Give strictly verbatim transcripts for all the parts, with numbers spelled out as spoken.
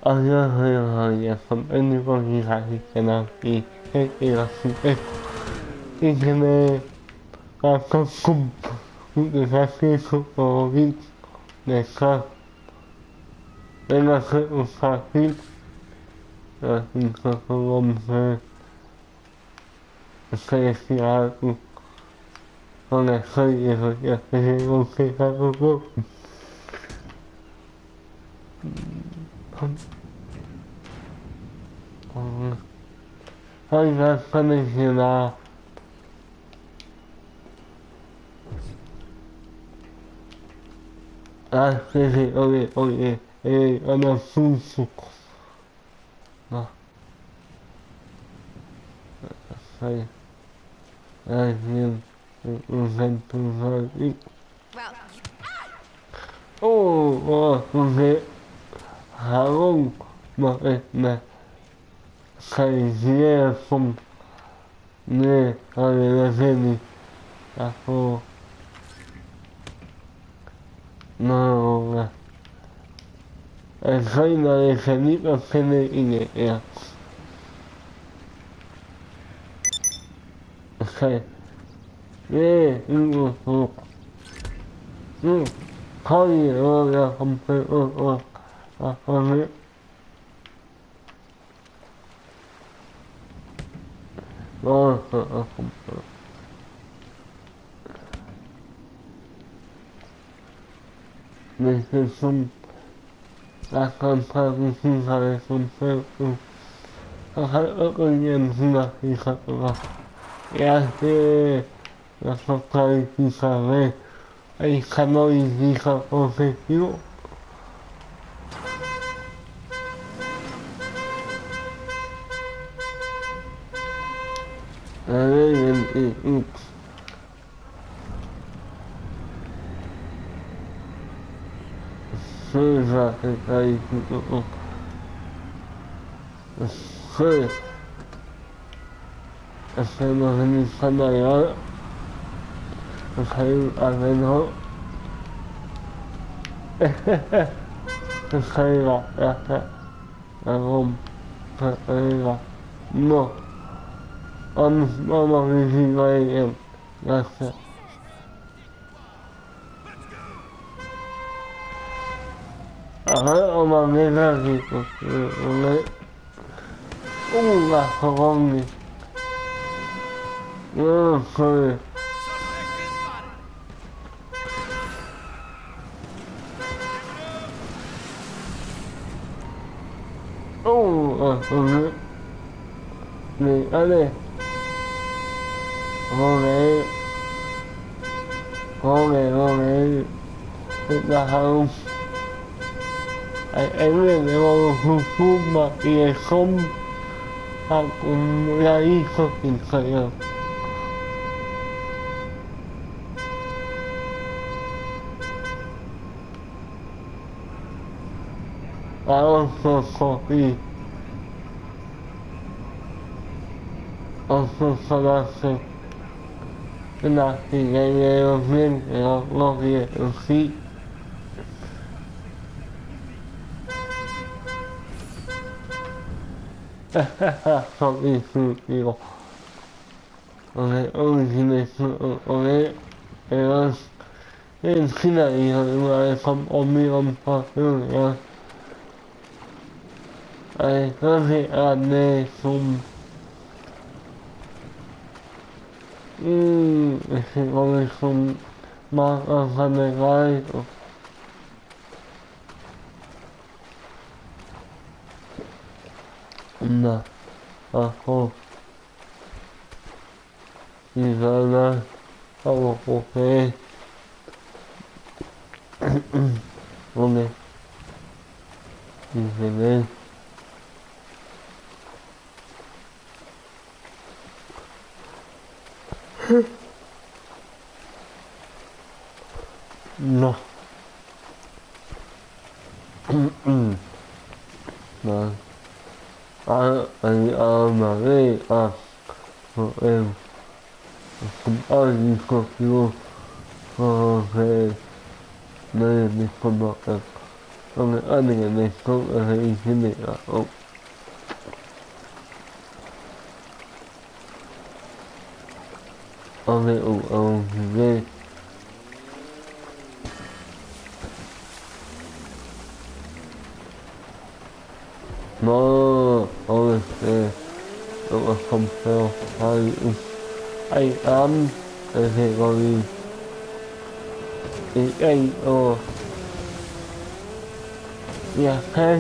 Ayer había convenido con mi hija y que era su ex y que me casó con un sacrificio por mí de casa. Venga a ser un sacrificio, así que como mujer se decía algo con el sueño y que tengo que algo. Hay más condicionada. Ah, sí, sí, oye, oye, eh, ana susu. No, ay, ay, bien, un centro y... Well, you... Oh, oh, porque jabón, no, es, me, caicía con, ne, a ver, la serie, ajo, no, no, el reino de Felipe tiene idea, que, eh, no, no, no, Joder, voy a comprar, oh, oh, a comer, vamos a comprar. Desde son las campanas de comprar, ojalá con una hija, y hace la focaliza de el canal hija objetivo, la ley del I X. Soy la que calificó. Soy hacemos en el canal, soy al menos, soy la la la rompa, la no, vamos vamos a decir bien, gracias. Ahora vamos a ver aquí, porque una seconda, no soy. Oh, okay. Này, ở đây. Ok. Ok, ok. Thực ra không. Anh em liền để vào hụt phút mà thì không. Hoặc cũng ra đi không tình khởi được. Đó, so, so, đi. Đó, so, so, đó, so. Thế là thì ngày ngày đầu tiên để nó lo việc được khi. Không đi sự điều. Ok, ôi thì này sự, ok. Thế là, thế khi này rồi không ôm mi ôm phật nữa nha. Ai, có thể ăn nè, xung. Ừm, thì có người xung. Mà ở phần này gai. Nè, à, thôi. Thì giờ là, oh, ok. Ok. Thì về đây. No. Mà à, anh à, mà đây à, của em cũng ai không yêu ờ về đây mình khôngบอกđược Ông ấy ăn được này không ở đây thế này à ông ông ấy ủ ông ghê nó ông ấy ông không theo hay anh ăn ở thế có gì ý anh ồ nhà khen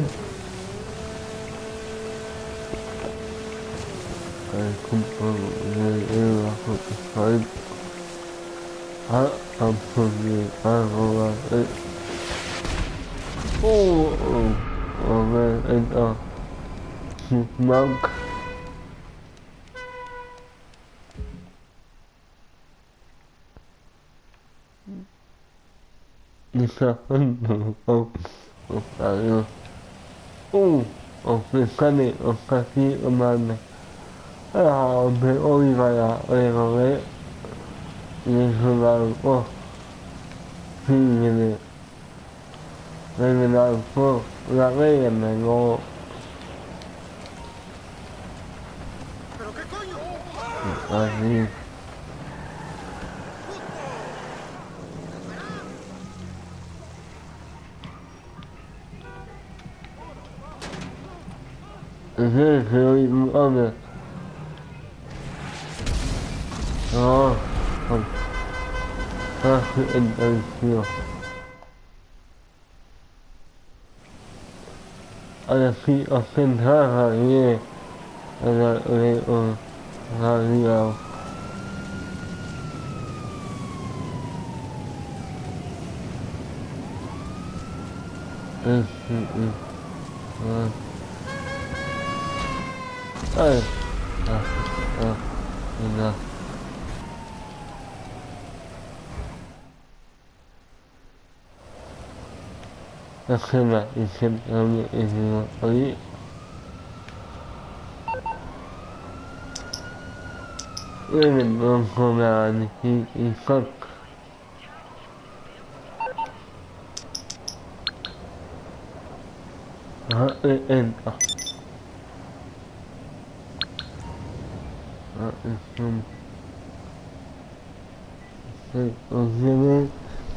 anh không có người yêu là không phải hả không có gì ăn không ăn ô ô ô nghe anh ờ mong như sao anh không không phải nữa ô ô cái cái này ô cái gì mà này à mấy ôi vậy à ôi mà đấy như thế nào ô thì như này đây là nào cô là cái này này ngô à đi thế thì ông này ờ không à thì anh anh hiểu anh khi ở trên thang hải nghe anh là ở đây ở là gì nào ừ ừ ừ à ơi à à nhìn nào nó xem lại thì xem em như em ấy ơi mình không không là thì thì không hả ơi em à hả em không ơi ở trên đây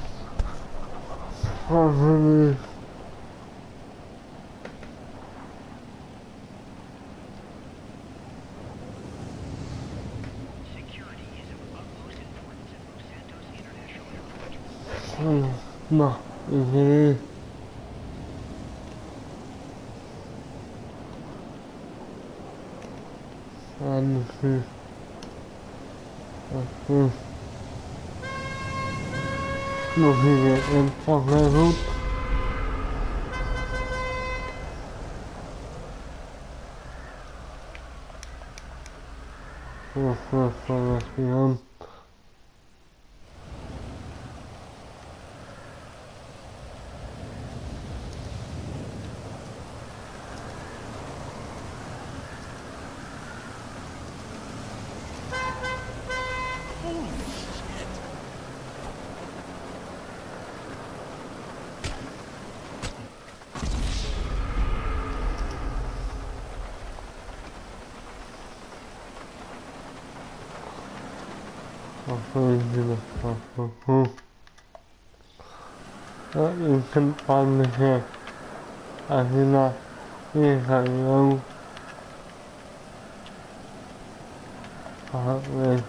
không không không mà ở trên đây ăn ừ ừ một thì em hoặc là rút hoặc hoặc hoặc là thì không hoặc là gì là hoặc hoặc hoặc đó nhữngขั้นตอนเลยแค่อาทิตย์ละนี่ค่ะเราพักเลย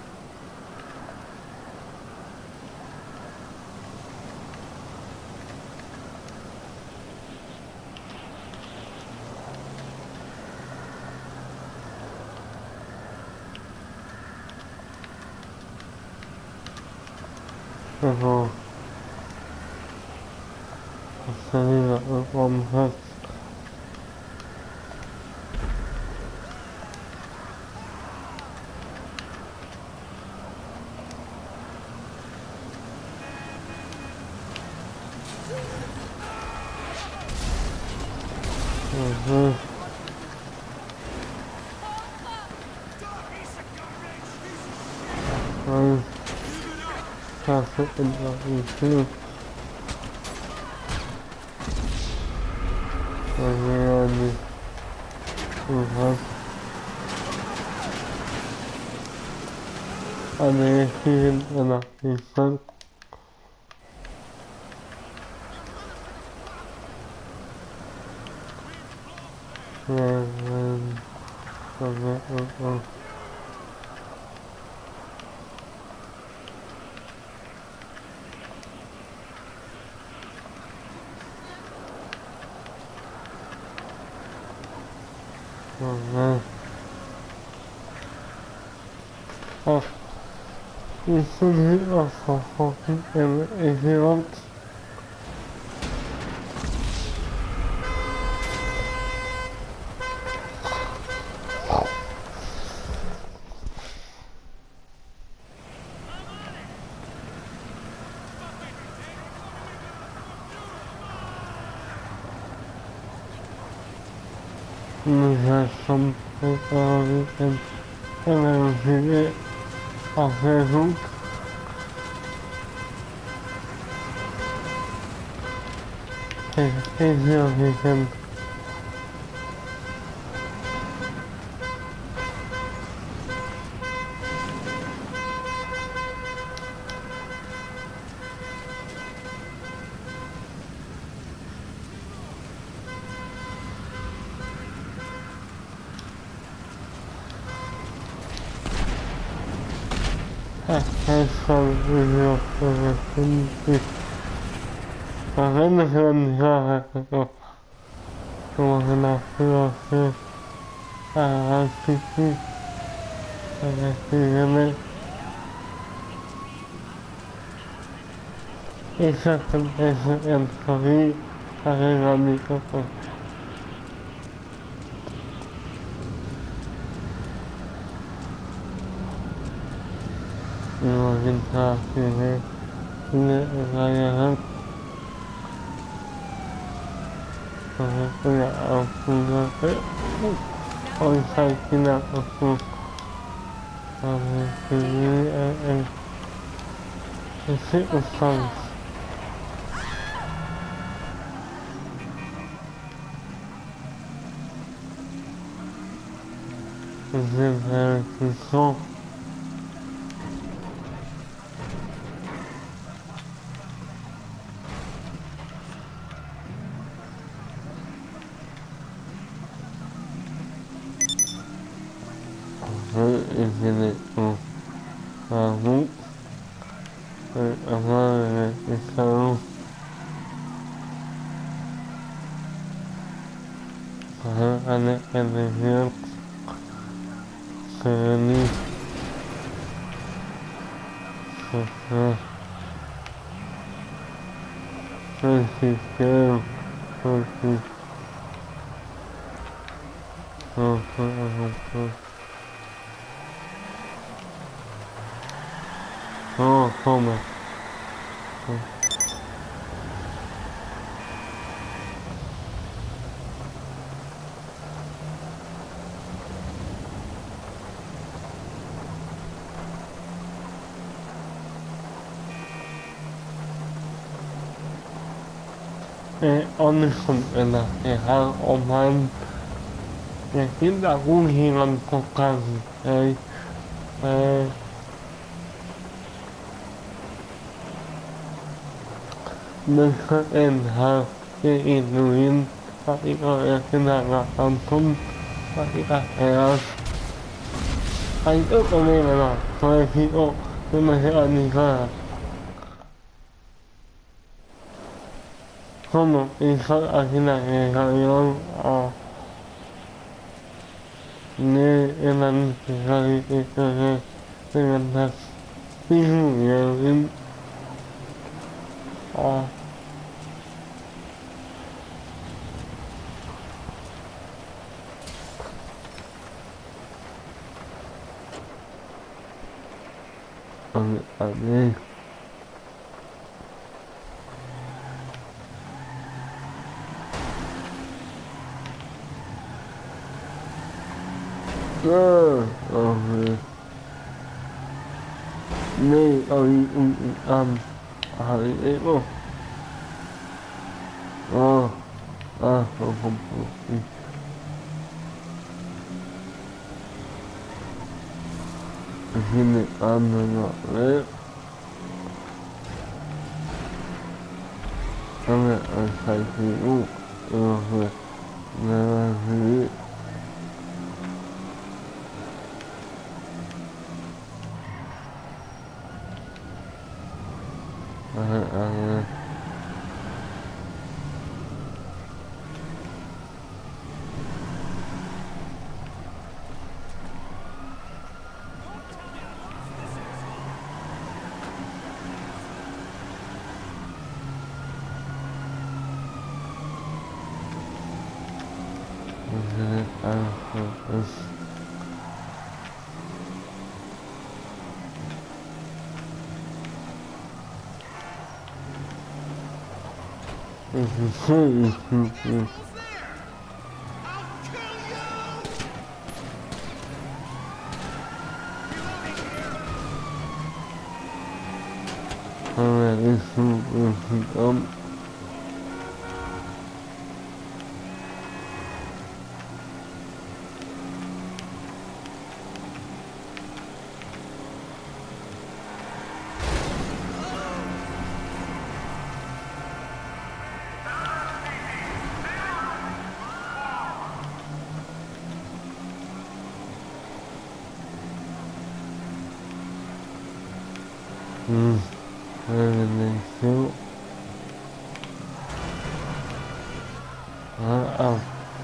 โอ้โหใช่ละผมพักอือฮึอือถ้าสุดเป็นอะไรที่ me. Uh-huh. And then here and I think and uh, uh, oh, you should hit off for fucking and if you want you have some people and and I will it off Facebook. If you can have some video for the thing. Avendo che non già come la filosofia a tutti e esa conversa en così aveva amico non entra che ne vaya punya punya oh saya kena aku ini eh itu usang ini itu ini itu kamu apa itu anak anaknya ini sistem seperti oh, come. Eh, andersom ena e har om han jag hittar ohyran på kan eh eh men en har det inuin att jag känner att han kom att jag är anh ước ở đây là thôi khi ô nhưng mà sẽ ăn gì cả không đi sót ở thế này rồi nó à nên em ăn thì rồi thì rồi nên ăn thật ví dụ như em à ở ở đây ờ ờ này ở um ở đây không ờ Ah, no compro. Tiene ando no ver. Dame al saikuru. No sé. Nada así. A ver, a ver. Um, mm, revenue. Ah, ah,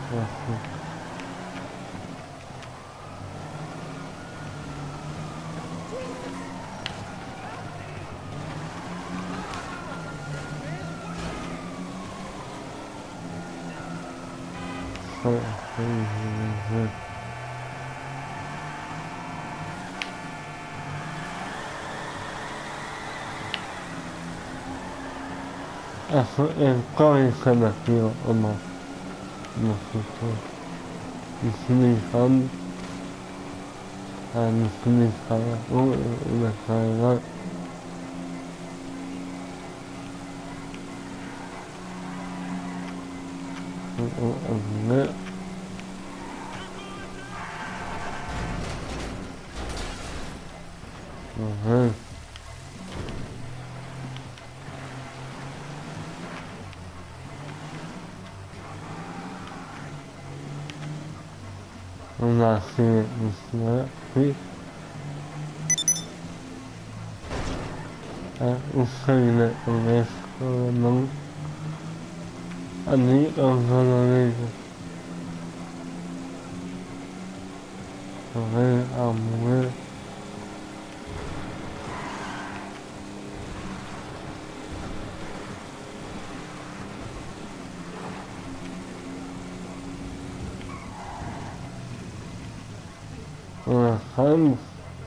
Eso es código nativo o no. No sé qué. Y si me son a mi utilizar una carga. Ajá. Una serie de sí. Ah, usaina con esto no. Ani con solo ellos. A ver, a mover. Una hand.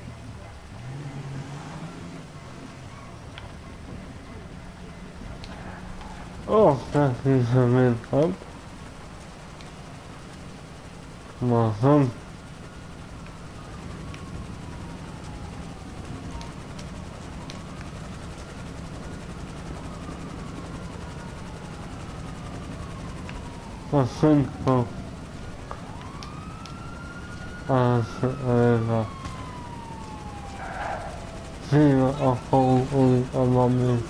Oh, casi se me top. Mazón. Acento. Ah, a ver, va. Sí, ojo, uy, a mami.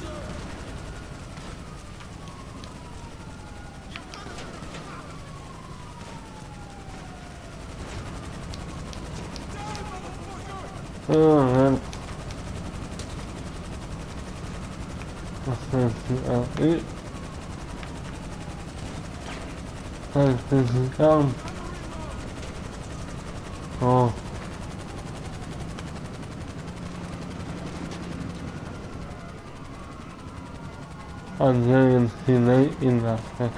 A ver. Ahí. Certificado. Oh. Alguien sin ahí en la fe.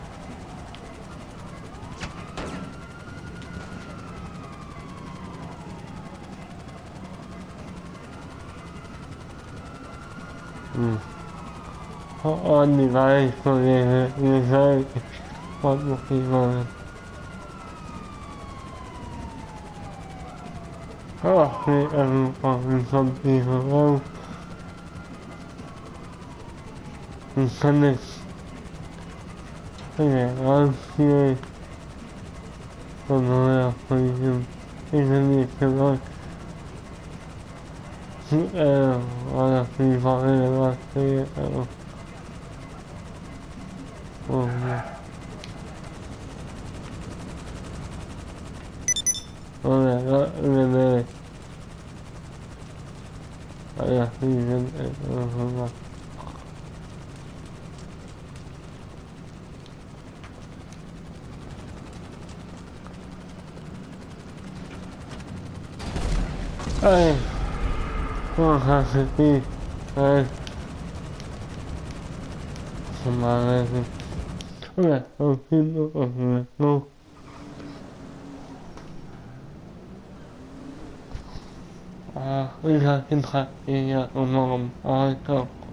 Mm. Oh, only guys for the result. What will be on? Oh, we are on some people. Oh, connect. Oye, así cuando veo televisión, ese día que voy, eh, ahora mi familia va a seguir, pero, oh, no. Ahora, no, me debe, ahora sí, gente, no, no, ay, vamos a sentir, ay, se me agradece. Hola, no, no, no, ah, hija, hija, ella, mamá, ay, no.